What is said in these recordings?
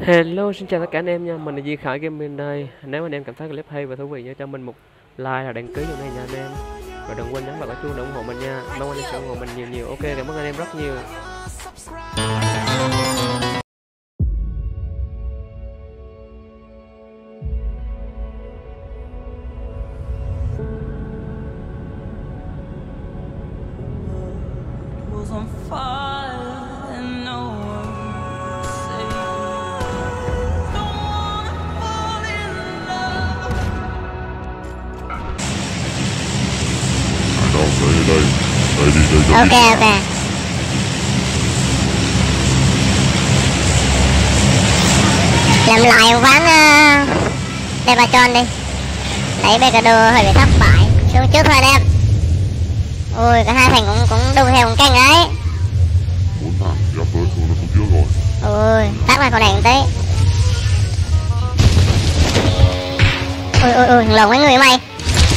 Hello, xin chào tất cả anh em nha, mình là Duy Khải Gaming đây. Nếu anh em cảm thấy clip hay và thú vị nhớ cho mình một like và đăng ký trong này nha anh em. Và đừng quên nhấn vào cái chuông để ủng hộ mình nha. Mong anh em sẽ ủng hộ mình nhiều nhiều. Ok, cảm ơn anh em rất nhiều. Ok. Làm lại ván Devatron đi. Lấy Becado hơi bị thất bại. Xuống trước thôi anh em. Ui, cả hai thằng cũng đu theo con canh đấy. Bốn thằng gặp tới xuống nó xuống trước rồi. Ui, tắt lại con này một tí. Ui, lồn mấy người mày.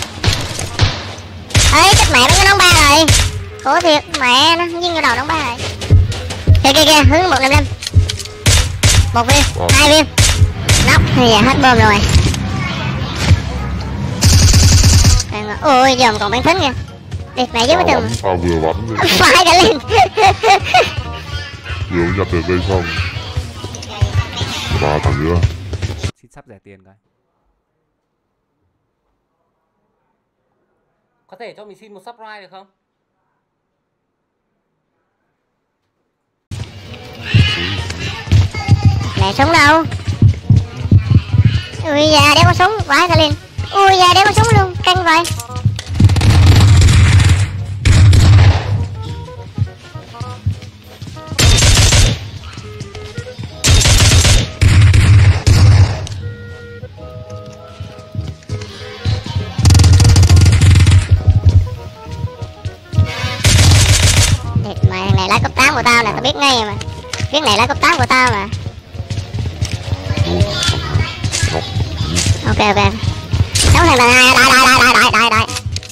Ấy, chết mẹ, nó đóng ba rồi. Khổ thiệt, mẹ nó dính vô đầu đóng ba rồi. Kìa, hướng 155. Một viên, hai viên. Nóc thì giờ hết bơm rồi. Ôi, dòm còn bán thính kìa. Đi, mẹ giúp cái tường. Tao vừa bắn đi. Phải cả lên. Vừa nhặt được đây xong. Ba thằng nữa. Xin sắp rẻ tiền cái. Có thể cho mình xin một subscribe được không? Mẹ súng đâu? Ui da, đéo có súng, vãi cả lên. Ui da, đéo có súng luôn, căng vậy. Mày thằng này lái cấp 8 của tao nè, tao biết ngay mà. Biết này lái cấp 8 của tao mà. Ok. Đấu thằng này, đại.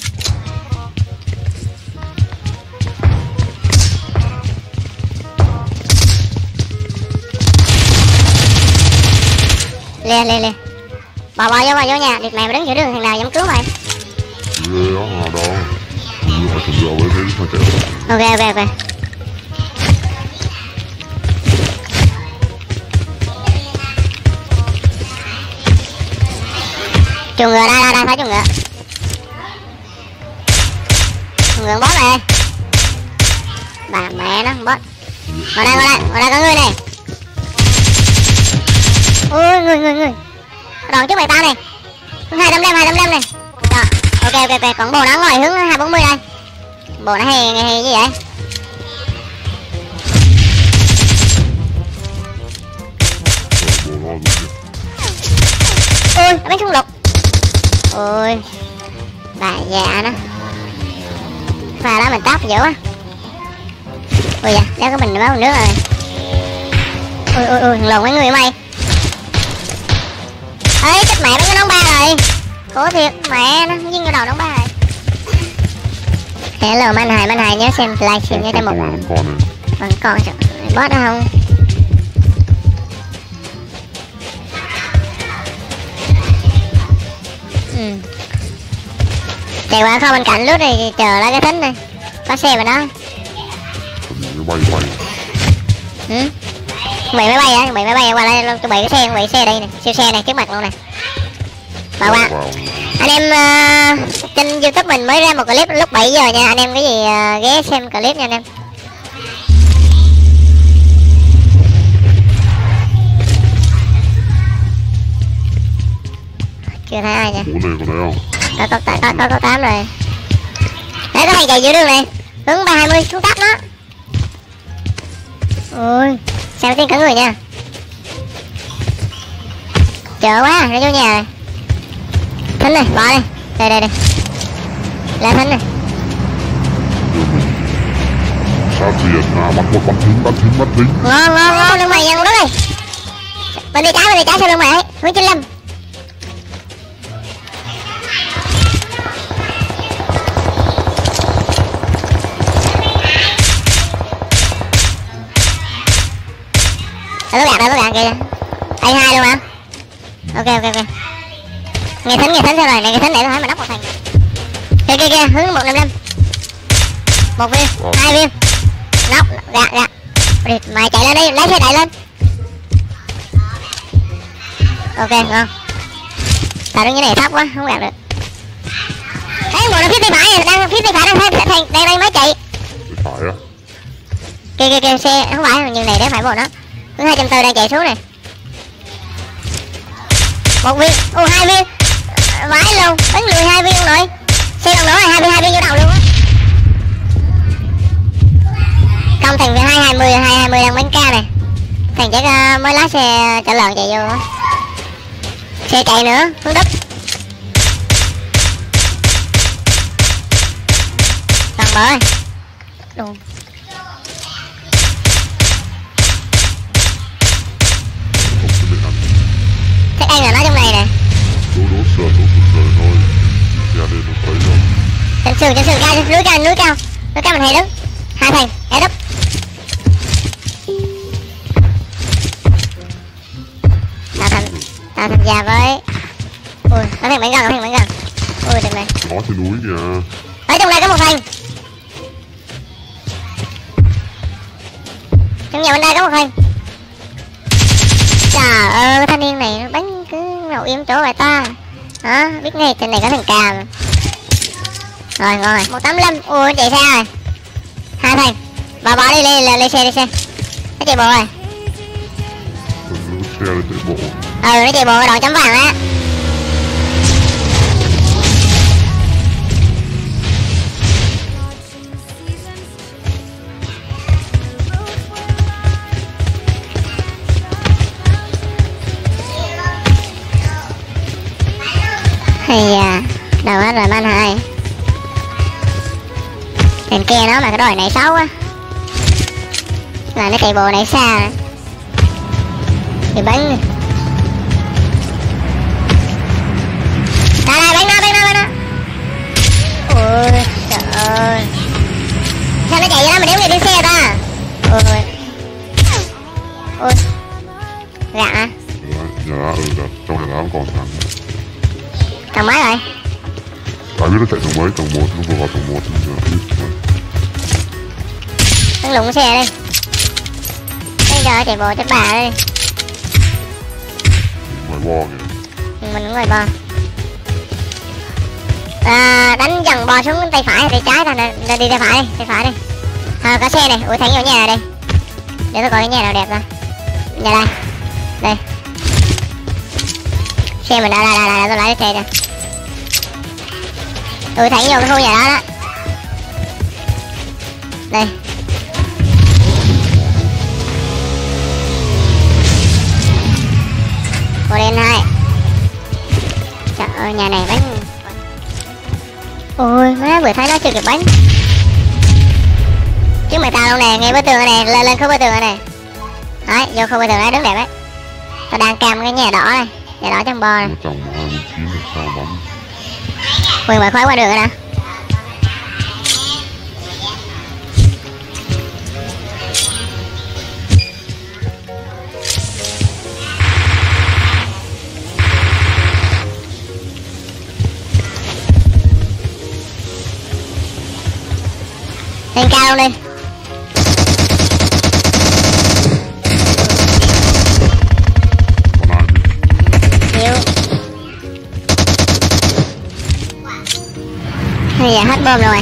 Lê. Bò vô nhà, địt mày mà đứng giữa đường thằng nào dám cứu mày. Lê đó nào đâu. Phải chuẩn bị với cái thằng trẻ. Ok. Chuồng ngựa đây, phải chuồng ngựa. Chuồng ngựa boss này. Bà mẹ nó boss. Ngồi đây có người này. Ui, người. Đòn trước mày tao này. Hướng 255 này. Rồi, ok, còn bồ nó ngồi hướng 240 đây. Bồ nó hay gì vậy? Ui, nó bắn súng lục. Ôi, bà già đó. Pha đó mình táp dữ quá. Ui da, đéo có mình báo nước rồi. Ui, lồn mấy người mày. Ấy, chết mẹ, nó đóng ba rồi. Khổ thiệt, mẹ nó dính vô đầu đóng ba rồi. Hello Man Hải nhớ xem livestream cho một. Vẫn còn sao? Boss đó không? Chạy qua kho bên cạnh lút thì chờ lại cái thính này. Có xe mà đó. Bay. Máy bay qua đây, chuẩn bị cái xe đây nè, siêu xe này trước mặt luôn nè. Và qua. Anh em trên YouTube mình mới ra một clip lúc 7 giờ nha, anh em cái gì ghé xem clip nha anh em. Chưa thấy ai nha. Ủa này còn thấy không? Có 8 rồi. Đấy, có thằng chạy giữa đường này. Hướng 320 xuống tắp nó. Ui, sao tiếng cả người nha. Chờ quá, nó vô nhà rồi. Thính này, bỏ đi. Đây. Lên Thính này. Sao tiền à, bắn thính. Ngon, lưng mày nha, con đất này. Bên đây trái sau lưng mày ấy, hướng 95. Nó gạt kìa. Đây 2 luôn hả? Ok. Nghe thính sao rồi? Này nghe thính để tôi thấy mà nóc một thằng. Kia hướng 155. 1 viên, 2 viên. Nóc, gạ. Mày chạy lên đi, lấy xe chạy lên. Ok, ngon. Tại nó như này thấp quá, không gạt được. Thấy một nó phía tay phải này, phía tay phải đang mới chạy. Phải á. Kia xe không phải nhưng này để phải bộ nó. Hướng 240 đang chạy xuống này. 1 viên, 2 viên. Vãi luôn, bắn lùi 2 viên rồi. Xe đồng nữa rồi, 2 viên vô đầu luôn á. Công thằng 220 đang bắn ca này. Thằng chắc mới lá xe chở lợn chạy vô á. Xe chạy nữa, hướng đất. Còn bờ ơi. Đúng. Thế anh là nó trong này nè. Đố sờ thôi. Ra đây nó thấy không? Trên sườn cao, núi cao mình hay đứng. 2 thằng, hãy đúp. Tao tham gia với. Ui, nó thằng bắn gần. Ui đừng này. Nó trên núi kìa. Ở trong đây có một thằng. Trong nhà bên đây có một thằng. Trời ơi, thanh niên này nó bắn cứ ngồi im chỗ vậy ta. Hả? Biết ngay trên này có thằng cà mà. Rồi ngon rồi, 185. Ui chạy xa rồi. 2 thằng. Bỏ đi lên xe. Nó chạy bộ rồi. Xe lên chạy bộ. Nó chạy bộ đội chấm vàng á. Hay à, đầu hết rồi man 2. Thằng kia nó mà cái đồi này xấu quá. Là nó chạy bộ này xa rồi. Thì bắn. Đây bắn nó. Ôi trời ơi. Sao nó chạy ra đó mà đéo nghe đi xe ta. Ôi. Gạ. Dạ, trong nhà đá còn thằng. Tầng mấy rồi? Ai biết nó chạy tầng mấy, tầng 1, nó vừa vào tầng 1 nên giờ biết. Nó lụng xe đi. Bây giờ chạy bộ tới bà đi. Ngoài bo kìa. Mình cũng ngoài bo. Đánh dần bò xuống tay phải hay tay trái ta, đi tay phải đi. Có xe này, ui thẳng vô nhà này đi. Để tôi coi cái nhà nào đẹp ra. Nhà đây. Đây. Xe mình đây, tôi lấy cái xe kìa. Ui thẳng vô cái khu nhà đó đó. Đây. Cô đen 2. Trời ơi nhà này bánh. Ôi má vừa thấy nó chưa kịp bánh. Chứ mày tao luôn nè, ngay bờ tường này, lên khu bờ tường này. Đấy, vô khu bờ tường này đứng đẹp đấy. Tao đang cam cái nhà đỏ này, nhà đỏ trong bo này. Trong 29 là sao bắn. Quyền mở khói qua đường rồi nè. Lên cao luôn đi. Chịu. Bây giờ hết bom rồi.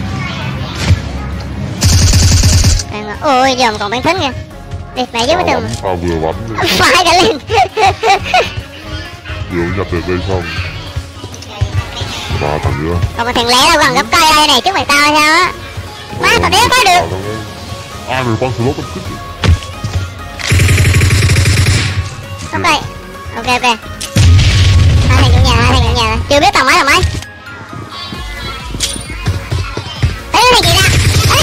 Ôi giờ còn bắn thính kìa. Đi mẹ dưới cái tường. Tao vừa bắn. Phải cả lên. Vừa nhập được đây xong. 3 thằng nữa. Còn một thằng lẻ đâu gần gấp cây đây này, trước mày tao hay sao á. Má tao đéo tới được. Ai mà con slot con cứt. Ok. Hai thằng trong nhà. Chưa biết tầng mấy. Ê thằng chị ra.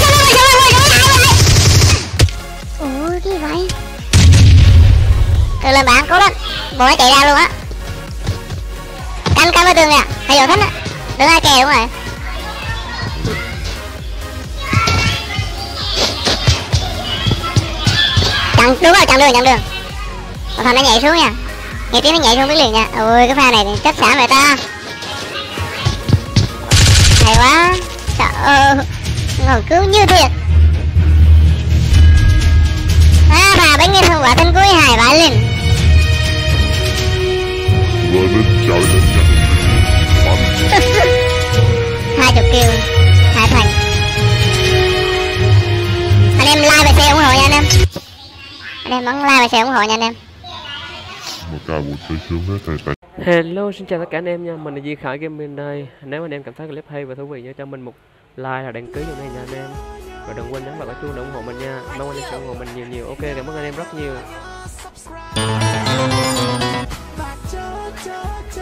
Ủa cái gì vậy? Lên bạn, cố lên. Bộ nó chạy ra luôn á. Canh với tường nè, hay vô thánh á. Đừng ai kè đúng rồi. Đúng rồi, chặn đường. Một thằng nó nhảy xuống nha, nghe tiếng nó nhảy xuống biết liền nha. Ôi cái pha này chết xả vậy ta, hay quá, trời ơi ngồi cứu như thiệt. Pha bánh nghe quả thân cuối hài vãi lên. Vừa đến trời lên nha. 20 kill, 2 thành. Anh em like và share ủng hộ nha anh em. Anh em bấm like và share ủng hộ nha anh em. Một ca một chơi sướng hết thầy tại. Hello, xin chào tất cả anh em nha, mình là Di Khải Gaming đây. Nếu anh em cảm thấy clip hay và thú vị nhớ cho mình một like và đăng ký trong này nha anh em. Và đừng quên nhấn vào cái chuông để ủng hộ mình nha. Mong anh em sẽ ủng hộ mình nhiều. Ok, cảm ơn anh em rất nhiều.